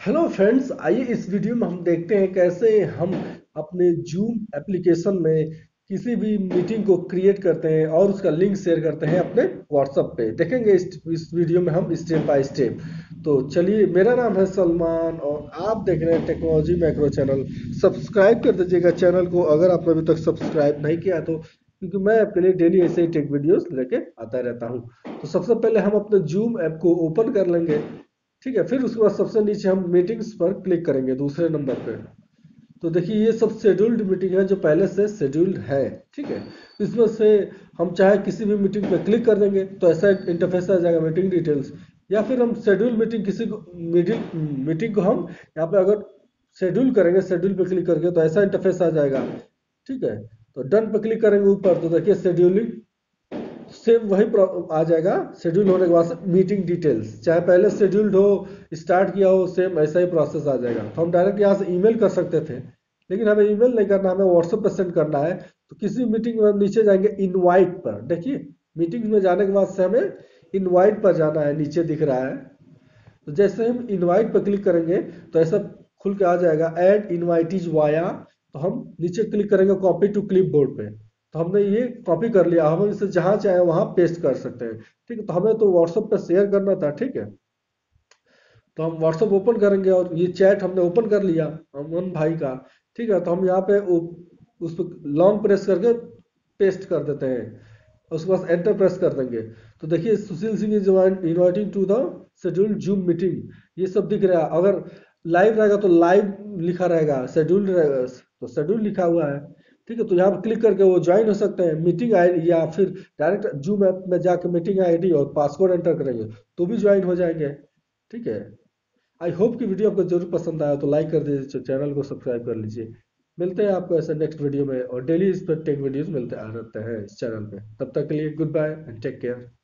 Hello friends, आइए इस video में हम देखते हैं कैसे हम अपने जूम एप्लीकेशन में किसी भी मीटिंग को क्रिएट करते हैं और उसका लिंक शेयर करते हैं अपने व्हाट्सएप पे। देखेंगे इस वीडियो में हम स्टेप बाय स्टेप। तो चलिए, मेरा नाम है सलमान और आप देख रहे हैं टेक्नोलॉजी मैक्रो चैनल। सब्सक्राइब कर दीजिएगा चैनल को अगर आपने अभी तक सब्सक्राइब नहीं किया तो, क्योंकि मैं आपके लिए डेली ऐसे ही टेक वीडियोस लेके आता रहता हूँ। तो सबसे पहले हम अपने जूम ऐप को ओपन कर लेंगे। ठीक है, फिर उसके बाद सबसे नीचे हम मीटिंग्स पर क्लिक करेंगे दूसरे नंबर पे। तो देखिए, ये सब शेड्यूल्ड मीटिंग है जो पहले से शेड्यूल्ड है। ठीक है, इसमें से हम चाहे किसी भी मीटिंग पे क्लिक कर देंगे तो ऐसा इंटरफेस आ जाएगा, मीटिंग डिटेल्स। या फिर हम शेड्यूल मीटिंग किसी को मीटिंग को हम यहाँ पे अगर शेड्यूल करेंगे, शेड्यूल पे क्लिक करके तो ऐसा इंटरफेस आ जाएगा। ठीक है, तो डन पे क्लिक करेंगे ऊपर तो देखिए शेड्यूलिंग सेम वही आ जाएगा। शेड्यूल होने के बाद मीटिंग डिटेल्स, चाहे पहले शेड्यूल्ड हो, स्टार्ट किया हो, सेम ऐसा ही प्रोसेस आ जाएगा। तो हम डायरेक्ट यहाँ से ईमेल कर सकते थे, लेकिन हमें ईमेल नहीं करना, हमें व्हाट्सएप पर सेंड करना है। तो किसी मीटिंग में हम नीचे जाएंगे इनवाइट पर। देखिए, मीटिंग में जाने के बाद से हमें इनवाइट पर जाना है, नीचे दिख रहा है। तो जैसे हम इनवाइट पर क्लिक करेंगे तो ऐसा खुल के आ जाएगा, ऐड इनवाइटीज वाया। तो हम नीचे क्लिक करेंगे कॉपी टू क्लिप बोर्ड पे। तो हमने ये कॉपी कर लिया, हम इसे जहां चाहे वहां पेस्ट कर सकते हैं। ठीक है, तो हमें तो व्हाट्सएप पे शेयर करना था। ठीक है, तो हम व्हाट्सएप ओपन करेंगे और ये चैट हमने ओपन कर लिया अमन भाई का। ठीक है, तो हम यहाँ पे उस पर लॉन्ग प्रेस करके पेस्ट कर देते हैं, उसके बाद एंटर प्रेस कर देंगे। तो देखिए, Sushil Singh is inviting to the scheduled Zoom meeting, ये सब दिख रहा है। अगर लाइव रहेगा तो लाइव लिखा रहेगा, शेड्यूल्ड रहेगा तो शेड्यूल लिखा हुआ है। ठीक है, तो यहाँ पर क्लिक करके वो ज्वाइन हो सकते हैं मीटिंग आईडी, या फिर डायरेक्ट जूम ऐप में जाकर मीटिंग आईडी और पासवर्ड एंटर करेंगे तो भी ज्वाइन हो जाएंगे। ठीक है, आई होप कि वीडियो आपको जरूर पसंद आया, तो लाइक कर दीजिए, चैनल को सब्सक्राइब कर लीजिए। मिलते हैं आपको ऐसे नेक्स्ट वीडियो में, और डेली इस पर टेक वीडियोस मिलते आ रहते हैं इस चैनल पे। तब तक के लिए good bye and take care.